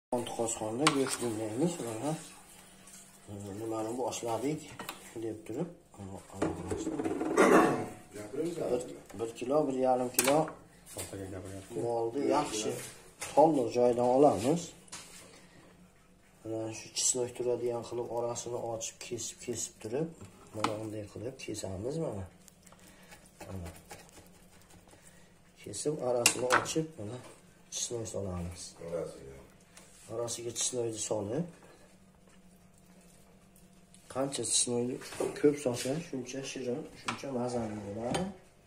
Qozxonda go'sht dinlaymiz. Mana nimani boshladik deb turib, 1 kilo, 1,5 kilo molni yaxshi to'liq joydan olamiz. Mana shu chisloq turadigan qilib orasini ochib kesib turib, mana bunday qilib kesamiz mana. Kesib arasini ochib, mana chisloq solamiz. Arasiga chisloqni solib, qancha chisloqni ko'p solsa, shuncha shirin, shuncha mazali bo'ladi.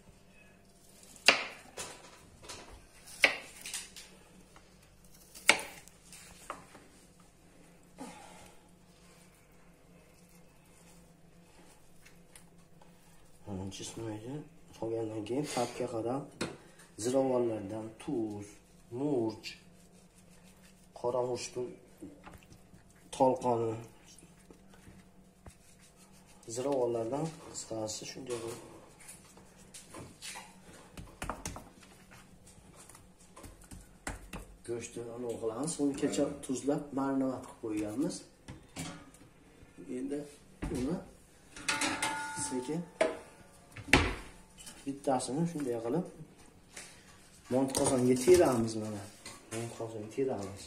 Chisloqni solgandan keyin tapga qarab ziravorlardan tuz, murch, qora murchni tolqoni, ziravorlardan qisqasi shunday bo'lib go'shtni anav qilamiz. Uni kecha tuzlab marinovat qilib qo'yganmiz. Endi uni sekin bittasini shunday qilib mont qozonga teramiz mana. Mont qozonga teramiz.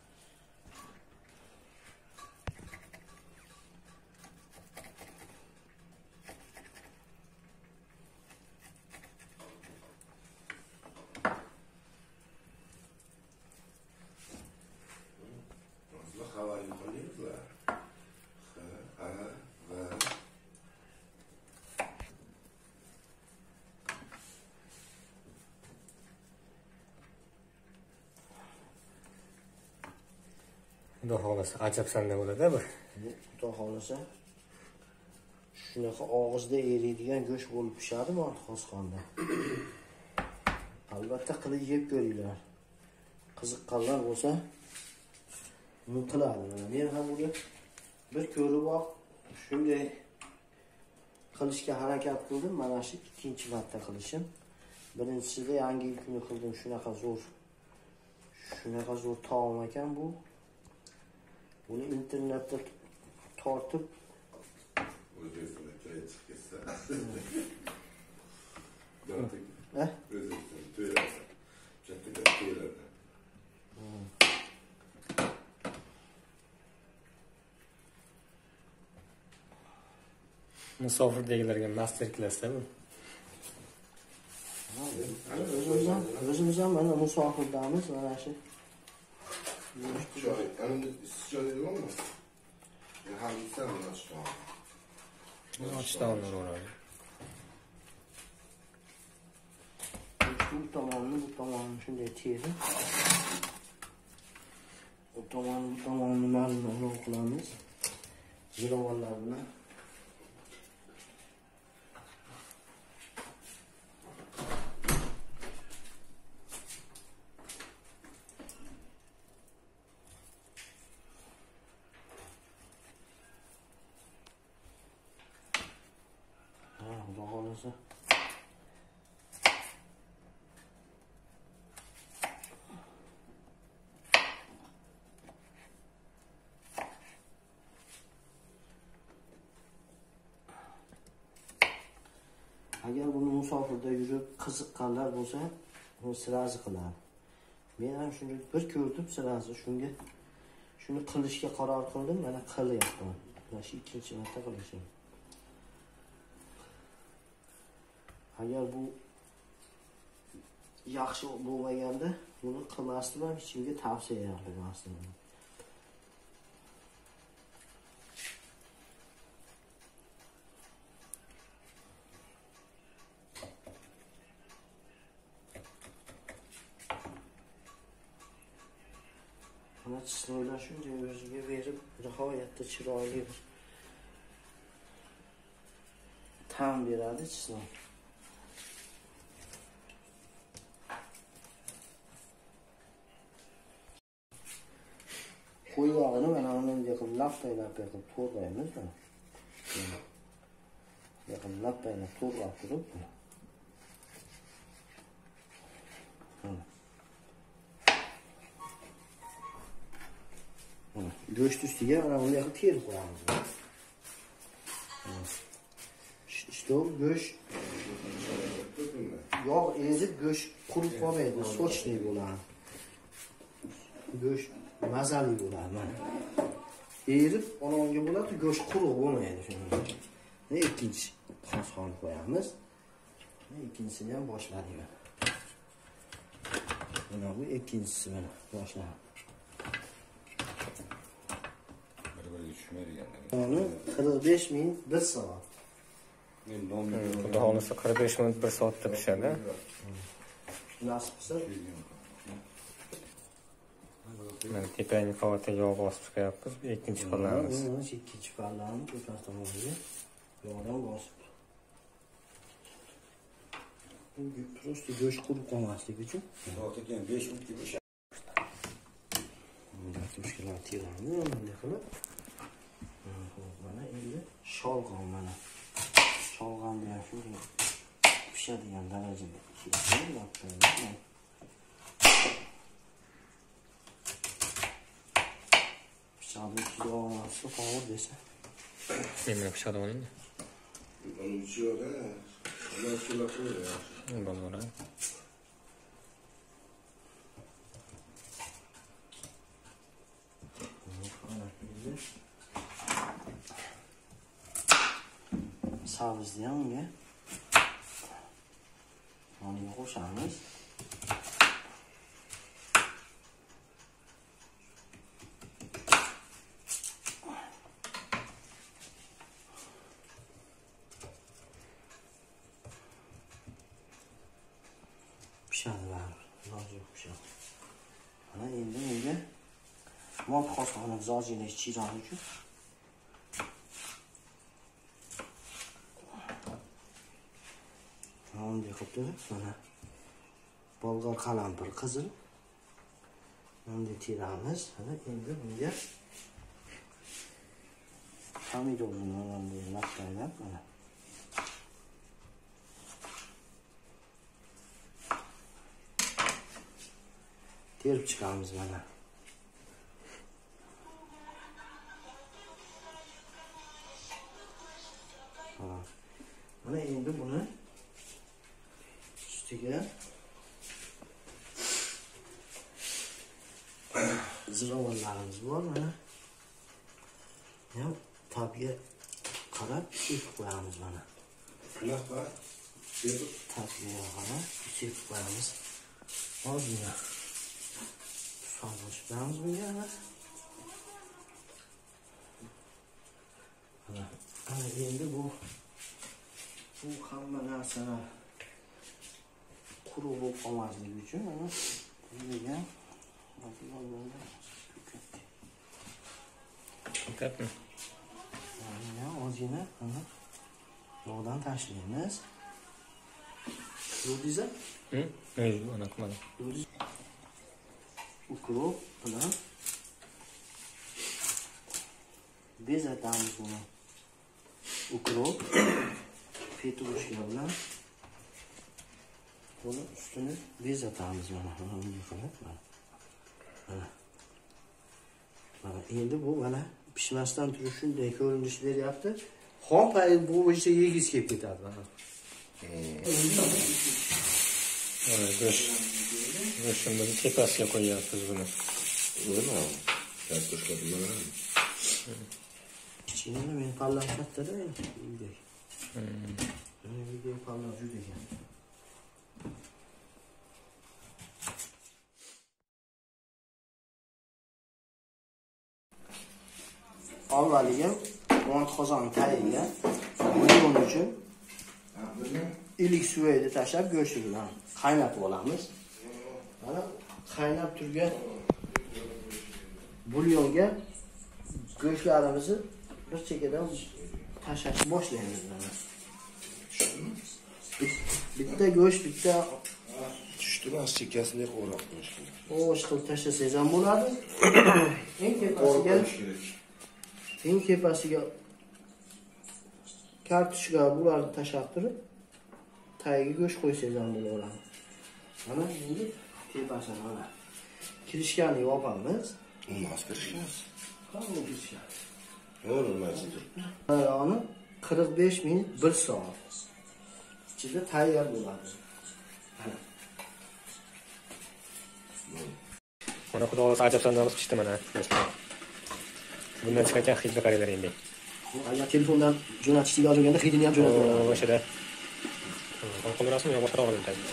Xudo xolasa ajab sanda bo'ladi bu. Xudo xolasa shunaqa og'izda eriydigan go'sht bo'lib pishadi bu qozxonda. Albatta qilib yeb ko'ringlar. Qiziqqanlar bo'lsa buni qiladi. Men ham buni bir ko'riboq shunday qilishga harakat qildim. Mana shu ikkinchi marta qilishim. Birinchisida yangi kuni qildim. Shunaqa zo'r taom ekan bu. Buni internetda tortib musofirdagilarga master klassda bu. O'zimiz ham mana musofirdamiz mana shu. Joy, önümde sıcak değil mi? Ya hangisinden bunu açtım? Bunu açtı onlar orayı. Bu tamamını şunday terib. Bu tamamını marinad qilamiz. Ziravorlar bilan. Xudo xolasa agar buni musofirda yurib qiziqqanlar bo'lsa, buni sirazi qiladi. Men ham shuni bir ko'rdim sirazi, shuni qilishga qaror qildim, mana qilyapman. Mana shu ikkinchi marta qilishim. Agar bu yaxshi bo'lmaganda buni qilmasdim, ham hech kimga tavsiya qilmasdim. Mana chisloqlar shunday o'ziga berib, nihoyatda chiroyli bir ta'm beradi chisloq. Qo'y yog'ini mana bunday qilib lappay qilib to'g'raymiz. Yaqin lappay to'g'rab turib. Go'sht ustiga mana bunday qilib terib qo'yamiz. İşte o go'sht yog' ezib go'sht qurib qolmaydi, sochli bo'ladi. Go'sht mazali bo'ladi mana. Erib olonga bo'ladi, go'sht quruq bo'lmaydi shunday. Ikkinchi qosqonni qo'yamiz. İkincisini ham boshladik. Mana bu ikkinchisi mana boshladi. Bir-biriga tushmaydiganlar. Onu 45 minut 1 soat. Xudo xohlasa 45 minut 1 soatda pishadi. Nasib qilsa Mana tepangi qavatiga yog' bosib chiqyapmiz. Ikkinchi pallamiz. ikkinchi pallani ko'tar tomoniga yog'dan bosib. Bu prosta go'sht qurib qolmasligi uchun. Soatiga 5 minutga pishadi. Bunday tushkilar teramiz bunday qilib. Mana endi sholg'om mana. Sholg'omni ham shunday pishadigan darajada pishiramiz. Pishadi olmasa qovur desa. Nima pishadi uning? Uni ichida ular kelib qo'yadi. Bo'ladi. Savizni ham unga oniga qo'shamiz. Pishadi baribir, iloji yo'q pishadi. Mana endi unga mont qosog'ini zojilash chirog'i uchun bunday qilib turib, mana bolg'or qalampir qizil bunday teramiz. Mana endi bunga pomidorni bunday laqqaylab mana terib chiqamiz mana. Mana endi buni ustiga ziravorlarimiz bor mana. Ham tabga qarab sepib qo'yamiz mana. Shunaqa Tabga qarab sepib qo'yamiz. Ozgina solishtiramiz bunga mana. Ana endi bu hamma narsalar quruq bo'lib qolmasligi uchun mana bunga Ketmi? mana ozgina yog'dan tashlaymiz. Ko'rdingizmi? Mana qilmadim. Ukrop bilan bezatamiz buni. Ukrop, petrushka bilan buni ustini bezatamiz mana. Bunday qilib mana. Mana endi bu mana pishmasdan turib shunday ko'rinish beryapti. Xom payi bu bo'yicha yegiz kelib ketadi mana. Mana go'shtimizni tepasiga qo'yapmiz buni. nima? Kartoshka bilan. Kichkina men pallam kattada endi. Video pallam juda ekan. Avvaliga mont qozon tagiga bulyon uchun ilik suvini tashlab go'sht bilan qaynatib olamiz. Mana qaynab turgan bulyonga go'shtlarimizni bir chekkadan tashlashni boshlaymiz mana. Bitta go'sht, bitta Tushdi mas chekkasiga o'rab qo'yish kerak. o'sh qilib tashlasangiz ham bo'ladi. Eng tepasiga kartoshka bularni tashlab turib, tagiga go'sht qo'ysangiz ham bo'laveradi. Mana endi tepasini mana kirishkani yopamiz. Nasıl pişiriyoruz? Qanday pishgan? Yo'q, nima Ayog'ini 45 minut 1 soat ichida tayyor bo'ladi. Mana xudo xohlasa ajablanamiz pishdi mana. Bundan chiqayotgan hidga qaranglar endi. Agar telefondan jo'natishga olganda hidini ham jo'natib oladi. O'shada. Qo'llarasmi yo boshqa olib o'tadi.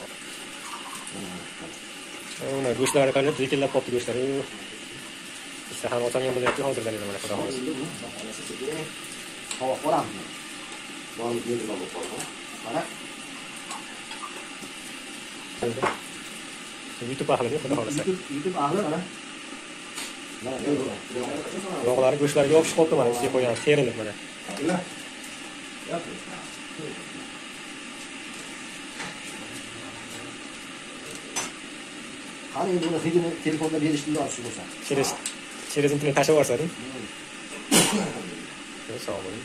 Mana go'shtlarni qarab, zikirlab qopti go'shtlari. İşte ham otamga bo'lyapti hozirdan mana xudo xohlasa. Havo qo'ramiz. Borib yerga olib qo'yamiz. Mana. YouTube ahli xudo xohlasa. YouTube ahli mana. Yog'lari go'shtlarga yopishib qoldi mana, ichiga qo'ygan terilib mana. Qani endi buni hidini telefonda berishni olishib bo'lsa. Через internet tashib yuborsa-da. Sog' bo'ling.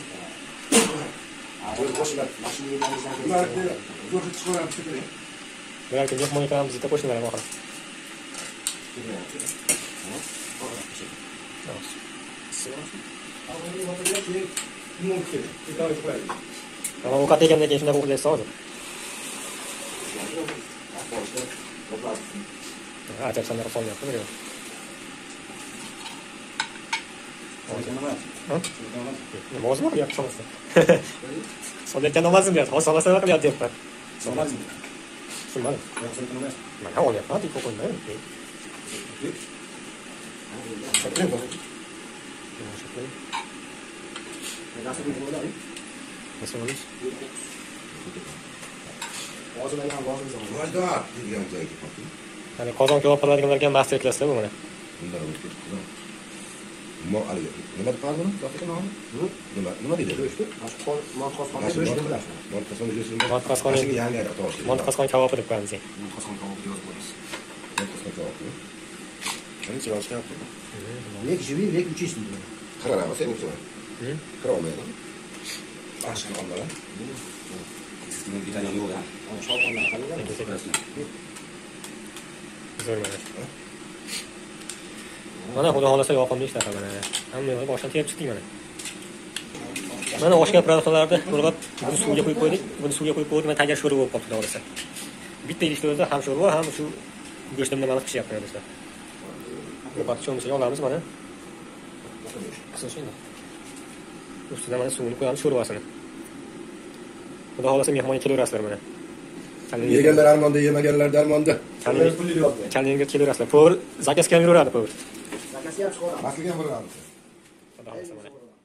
Balki mehmon ekanmiz deb qo'shnilarga oxir. Ama ovqat yegandan keyin shunday uxlaysiz hozir. Ajab sanlar qolyapti bu. Namozmi o'qiyapti solasa? Solayotgan namozim yo'q. Hozir solasa nima qilyapti deyapman. Namozmi? Tushunmadim. Mana olyapman deb qo'ymayman. Nasıl olur? Hani qozon kebab qiladiganlarga master klasslar bu mana. Nima deydi? Montqasqon kabobi deb qo'yamiz. Lek живи, lek uchish deydi. Qarama, sen o'tma. Qarama. Aşkın onlara. Bunun bir tane yol ya. Onu çalmanlar kalıyor. Zo'r mana. Mana xudo xolasa yoqimli ishlar mana. Hamma boshdan terib chiqdik mana. Mana oshga produktlarni urg'ab, buni suvga qo'yib qo'ydik. Buni suvga qo'yib qo'ydik, mana tayyor sho'rva bo'lib qoldi xolasa. Bitta idishda o'zi ham sho'rva, ham shu go'shtni mana pishyapti do'stlar. Bu patchoni olamiz mana. Shunday. Ustidan mana suvini qo'yamiz sho'rvasini. Xudo xolasa mehmonga kelaverasizlar mana. Yeganlar armonda, yemaganlar darmonda. Kalingga kelaverasizlar. Povr zakazga ham yuraveradi povr. Zakazga ham chiqaradi. Masliga ham boramiz. Xudo xolasa mana.